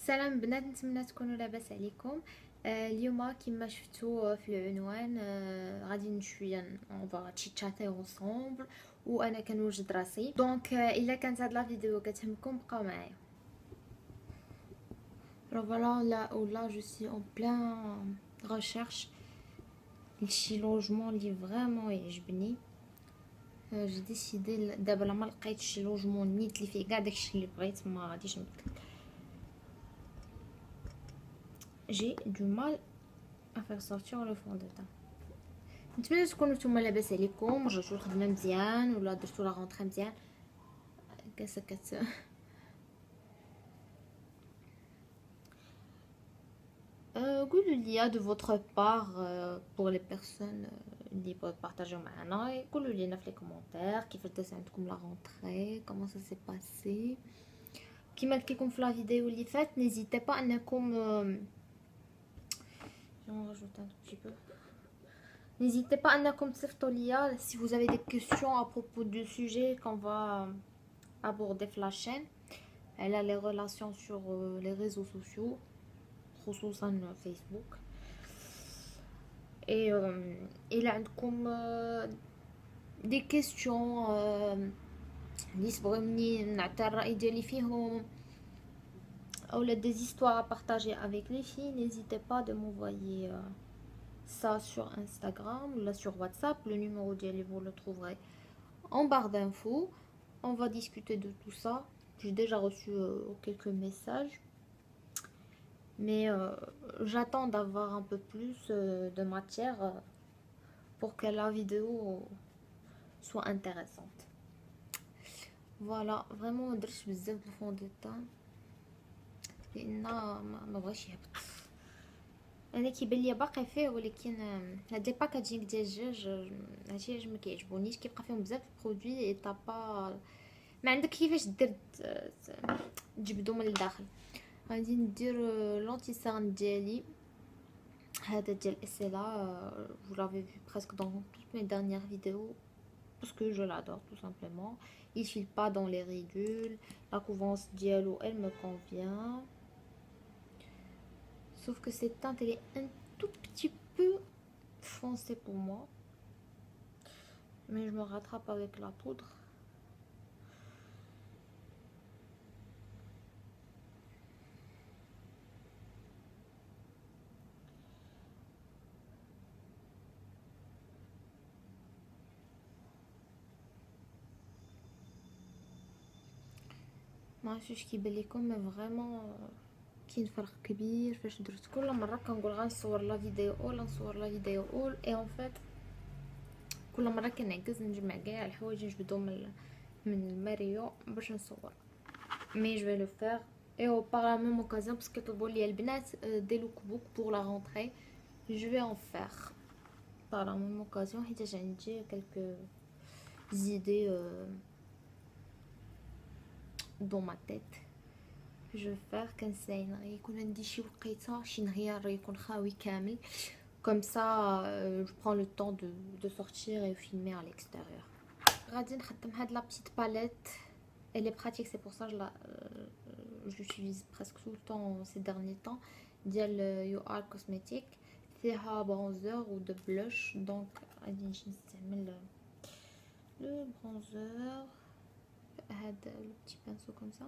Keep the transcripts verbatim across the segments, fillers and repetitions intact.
سلام بنات، نتمنى تكونوا لاباس عليكم. آه اليوم كما شفتوا في العنوان آه غادي شويه اون فا تشاتي اونصومبل وانا كنوجد راسي. دونك آه الا كانت هاد لا فيديو كتهمكم بقاو معايا. فوالا لا ولا جو سي اون بلان ريشيرش لشي لوجمون لي فريمون يعجبني. آه جي ديسيدي دابا لما لقيت شي لوجمون نيت لي فيه كاع داكشي اللي بغيت ما غاديش نبدل. j'ai du mal à faire sortir le fond de teint. نتمنى تكونوا نتوما لاباس عليكم، رجعتوا الخدمه مزيان ولا درتوا لا غونطري مزيان. كاسه كت Euh, قولوا لي de votre part euh, pour les personnes euh, اللي بغاو تبارطاجيو معنا، قولوا لينا في لي كومونتير كيفاش دازت عندكم لا غونطري، كومون سا سي باسي. كيما قلت لكم في لا فيديو اللي فات، نيزيتي با انكم j'en rajoute un tout petit peu. N'hésitez pas à commenter si vous avez des questions à propos du sujet qu'on va aborder sur la chaîne. Elle a les relations sur euh, les réseaux sociaux, خصوصا Facebook. Et euh, il a comme euh, des questions اللي تبغوني نعطي الرأي ديالي فيهم ou des histoires à partager avec les filles. N'hésitez pas de m'envoyer euh, ça sur Instagram ou là sur WhatsApp. Le numéro d'elle vous le trouverez en barre d'infos. On va discuter de tout ça. J'ai déjà reçu euh, quelques messages, mais euh, j'attends d'avoir un peu plus euh, de matière euh, pour que la vidéo soit intéressante. Voilà, vraiment ما درتش بزاف د الفون دو طان لان ما بغاش يهبط. انا كيبان ليا باقي فيه، ولكن هاد لي باكاجينغ ديال الدجاج هادشي علاش ما كيعجبونيش، كيبقى فيهم بزاف البرودوي اي طابا ما عندك كيفاش دير تجبدو من الداخل. غادي ندير لونتيسان ديالي هذا ديال اسيلا. vous l'avez vu presque dans toutes mes dernières vidéos parce que je l'adore tout simplement. Il file pas dans les ridules, la couvrance diallo elle me convient, sauf que cette teinte elle est un tout petit peu foncée pour moi, mais je me rattrape avec la poudre. ما عرفتش كيبان لكم، مي فريمون كاين فرق كبير فاش درت. كل مره كنقول غنصور لا فيديو اول نصور لا فيديو اول اي اون فيت كل مره كنعكز نجمع كاع الحوايج نجبدهم من من الماريو باش نصور. مي جو لو فير اي او par la même occasion parce que طلبوا لي البنات دي لوك بوك pour la rentrée. je vais en faire par la même occasion حيت عندي quelques idées euh, dans ma tête. جو فير كنساين غير يكون عندي شي وقيته شي نهار يكون خاوي كامل comme ça euh, je prends le temps de de sortir et filmer à l'extérieur. غادي نخدم هاد لا بتيت باليت. elle est pratique, c'est pour ça que je la euh, je l'utilise presque tout le temps ces derniers temps. ديال يو ار كوزميتيك فيها برونزر و دو بلوش، دونك غادي نجي نستعمل لو برونزر هاد لو بتي بانسو كوم سا.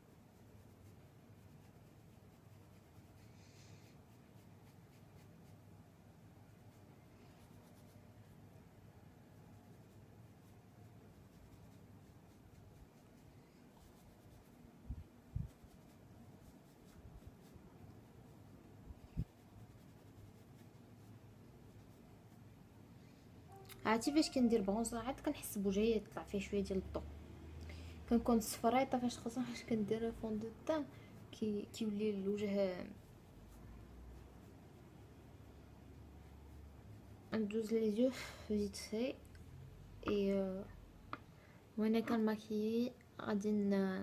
عرفتي فاش كندير برونزر عاد كنحس بوجهي يطلع فيه شويه ديال الضوء، كنكون صفريطه فاش خصوصا فاش كندير فون دو طان كي كيولي الوجه ندوز لي زيو فيت في. اي وانا كنماكيي غادي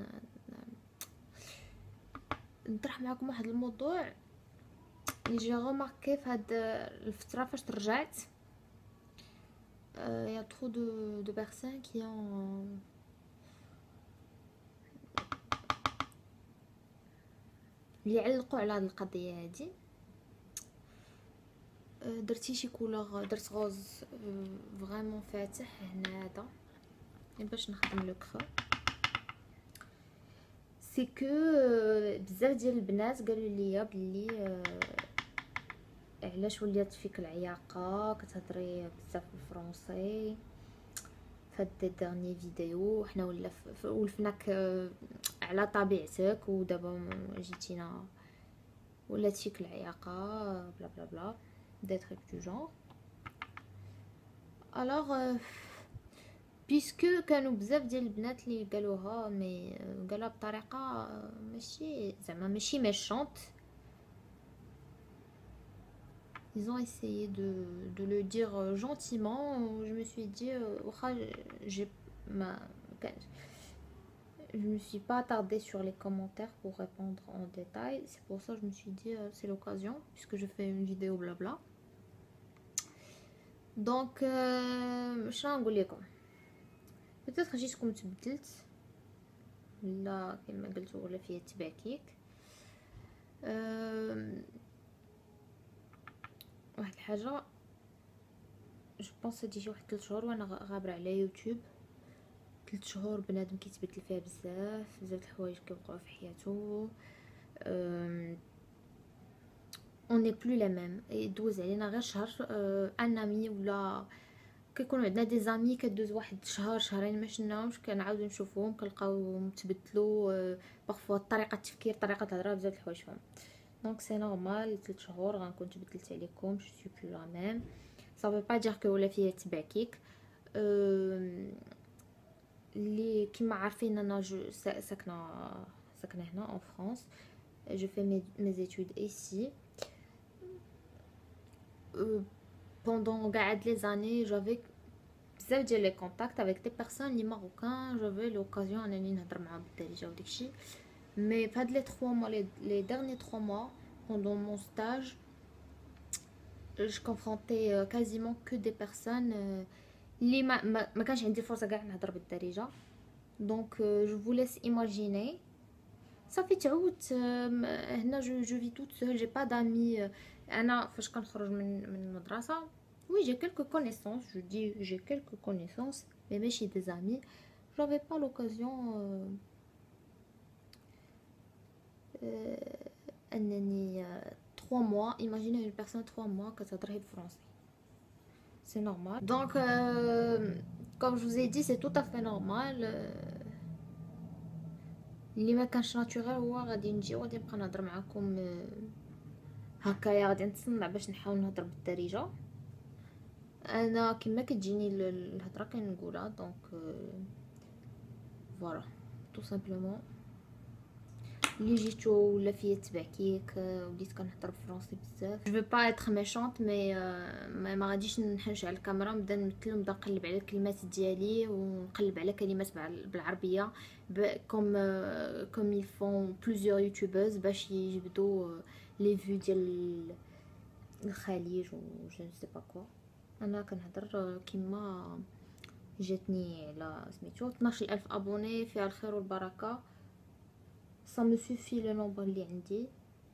نطرح معكم واحد الموضوع اللي جي غوماركي في هاد الفتره فاش رجعت. il y a trop de, de personnes qui ont اللي علقوا على هاد القضيه هادي. درتي شي كولور، درت غوز فريمون فاتح هنا هذا باش نخدم لو كرو. سي كو بزاف ديال البنات قالوا لي بلي علاش ولات فيك العياقه كتهضري بزاف بالفرنسي فهاد ديرني فيديو، حنا ولا ولفناك على طبيعتك ودابا جيتينا ولات فيك العياقه بلا بلا بلا دي تروك دو جونر. الوغ بيسكو كانوا بزاف ديال البنات اللي قالوها، مي قالها بطريقه ماشي زعما ماشي ميشونت. Ils ont essayé de, de le dire gentiment. Je me suis dit, euh, j'ai ma, je me suis pas attardée sur les commentaires pour répondre en détail. C'est pour ça que je me suis dit, euh, c'est l'occasion, puisque je fais une vidéo blabla. Donc, je vais vous dire. Peut-être que جيتكم تبدلت ولا كما قلتوا ولا فيها تباكيك. أه واحد الحاجه جو بونس هادي شي واحد ثلاث شهور وانا غابره على يوتيوب. ثلاث شهور بنادم كيتبدل فيها بزاف بزاف د الحوايج كيوقعوا في حياته. اون ني بلو لا ميم. دوز علينا غير شهر ان امي ولا كيكونوا عندنا دي زامي كدوز واحد شهر شهرين ما شفناهمش كنعاودو نشوفوهم كنلقاو تبدلوا بارفوا طريقه التفكير طريقه الهضره بزاف د الحوايج فهم. دونك سي نورمال ثلاث شهور غنكون تبدلت عليكم. جو سوي بلو لا ميم صافي با دير كو ولا فيها تباكيك. اللي كيما عارفين انا جو ساكنه ساكنه هنا en France. Je fais mes, mes études ici. Euh, pendant les années, j'avais بزاف ديال لي كونتاكت avec des personnes les marocains. J'avais l'occasion انني نهضر معاهم بالدارجه وداكشي. Mais pas les trois mois, les, les derniers trois mois, pendant mon stage, je confrontais euh, quasiment que des personnes اللي ما ما, ما كانش عندي فرصه كاع نهضر بالدارجه. Donc euh, je vous laisse imaginer. صافي تعودت هنا جو جو في توت سول. جي با دامي. انا فاش كنخرج من من المدرسه وي جي كلكو كونيسونس. جو دي جي كلكو كونيسونس مي ماشي دي زامي. j'avais pas l'occasion euh, euh, انني trois mois. imaginez une personne trois mois كتهضر غير بالفرنسي. c'est normal. donc euh, comme je vous ai dit c'est tout à fait normal. euh, اللي ما كانش ناتورال هو غادي نجي وغادي نبقى نهضر معكم هكايا غادي نتصنع باش نحاول نهضر بالدارجه. انا كما كتجيني الهضره كنقولها. دونك فوالا تو سامبلومون اللي جيتو ولا فيا تبعكيك وليت كنهضر بالفرنسي بزاف. جو با اتر ميشونط مي ما غاديش نحنش على الكاميرا نبدا نمثل ونبدا نقلب على الكلمات ديالي ونقلب على كلمات بالعربيه كوم كوم يل فون بلوزيور يوتيوبرز باش يجبدوا لي فيو ديال الخليج و جو نو سي با كوا. انا كنهضر كيما جاتني على سميتو اثناش ألف ابوني فيها الخير والبركه. ça me suffit le nombre اللي عندي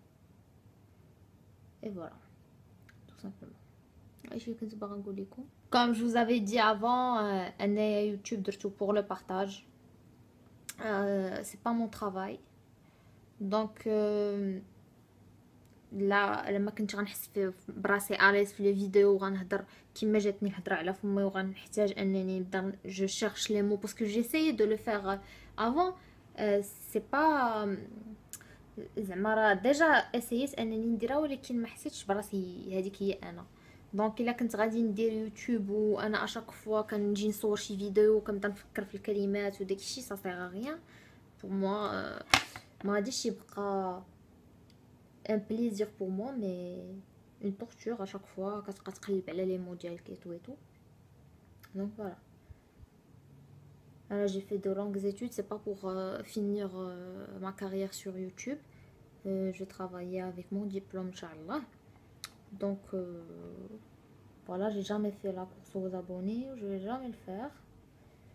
et voilà tout simplement. ايش كنت باغا نقول لكم comme je vous avais dit avant euh, انا يوتيوب درتو pour le partage. euh, c'est pas mon travail. donc euh, لا لما كنت غنحس براسي اليس في لي فيديو غنهضر كيما جاتني الهضره على فمي وغنحتاج انني نبدا جو شيرش لي مو باسكو جيساي دو لو فير افون. سي با زعما راه ديجا اسيت انني نديرها ولكن ما حسيتش براسي هذيك هي انا. دونك الا كنت غادي ندير يوتيوب وانا اشاك فوا كنجي نصور شي فيديو وكنبدا نفكر في الكلمات وداكشي سا سيغ غيان بور موا. ما غاديش يبقى un plaisir pour moi mais une torture à chaque fois كتبقى تقلب على لي مو ديالك et tout et tout. donc voilà. Alors, j'ai fait de longues études, c'est pas pour euh, finir euh, ma carrière sur YouTube. Euh, je travaillais avec mon diplôme, Inch'Allah. Donc, euh, voilà, j'ai jamais fait la course aux abonnés, je vais jamais le faire.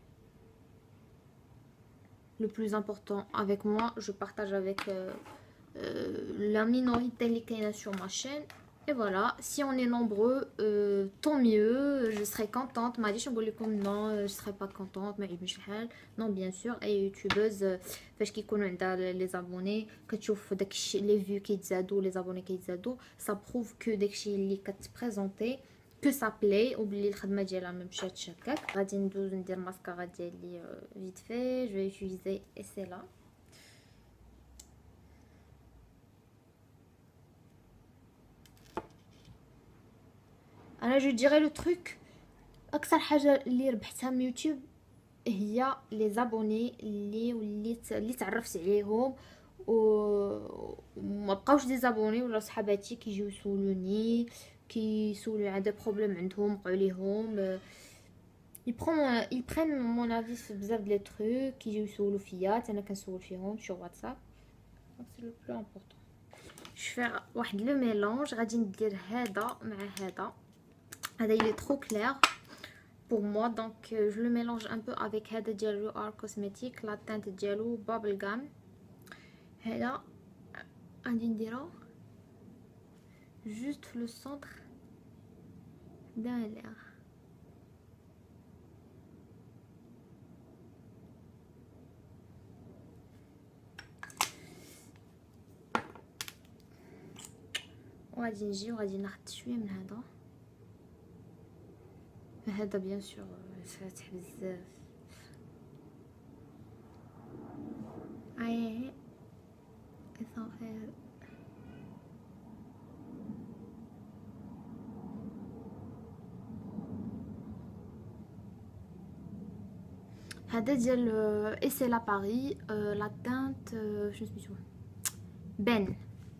Le plus important avec moi, je partage avec euh, euh, la minorité qui est sur ma chaîne. Et voilà, si on est nombreux, euh, tant mieux, je serai contente. Ma dit, non, je serai pas contente, mais non, bien sûr, les youtubeuses, فاش كيكونوا عندها les abonnés, كتشوف داكشي les vues كيتزادوا, les abonnés كيتزادوا, ça prouve que داكشي اللي كتبريزونتي que ça plaît وبلي الخدمه ديالها ما مشاتش هكاك. غادي ندوز ندير ماسكارا ديالي vite fait, je vais utiliser et c'est là. انا جو ديري لو تروك اكثر حاجه اللي ربحتها من يوتيوب هي لي زابوني اللي وليت اللي تعرفت عليهم وما بقاوش دي زابوني ولا صحاباتي كيجيو يسولوني كيسولوا على دي بروبليم عندهم وقعوا ليهم ils prennent ils prennent mon avis في بزاف ديال لي تروك كيجيو يسولوا فيا حتى انا كنسول فيهم sur واتساب. c'est le plus important. je fais واحد لو ميلونج غادي ندير هذا مع هذا. هذا il est trop clair pour moi, donc euh, je le mélange un peu avec هذا ديال Art Cosmétique, la teinte ديالو bubble gum. هذا غادي نديرو juste le centre d'un l'air. وغادي نجي وغادي ناخد شويه من هذا. هذا بيان سور فاتح بزاف. اي صافي هذا ديال اي سي لا باري لا تانت شنو سميتو بن.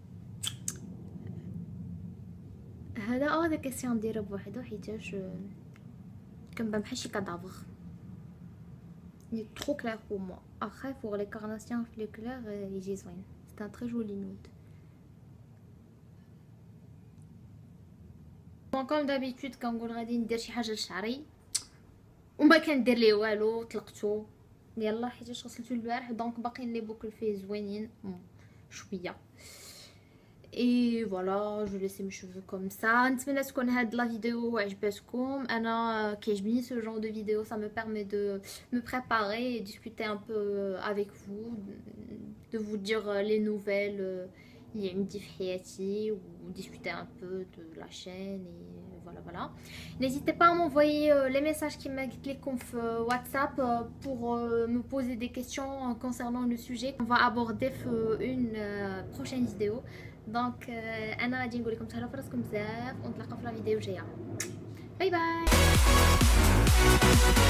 هذا او هذا كيسيون نديرو بوحدو حيتاش كنبان بحال شي كادافر. il est trop clair pour moi. Après pour les carnations plus claires يجي زوين. c'est un très joli nude. bon comme d'habitude كنقول غادي ندير شي حاجه لشعري وما كندير ليه والو طلقته يلا حيت غسلته البارح دونك باقيين لي بوكل فيه زوينين شويه. et voilà je laisse mes cheveux comme ça. نتمنى تكون هاد لا فيديو عجبتكم. انا كيعجبني ce genre de vidéo, ça me permet de me préparer et discuter un peu avec vous, de vous dire les nouvelles اللي عندي في حياتي و discuter un peu de la chaîne et voilà voilà. N'hésitez pas à m'envoyer les messages qui m'expliquent sur WhatsApp pour me poser des questions concernant le sujet qu'on va aborder dans une prochaine vidéo. دونك انا غادي نقول لكم تهلاو في راسكم بزاف ونتلاقاو في لا فيديو جايه. باي باي.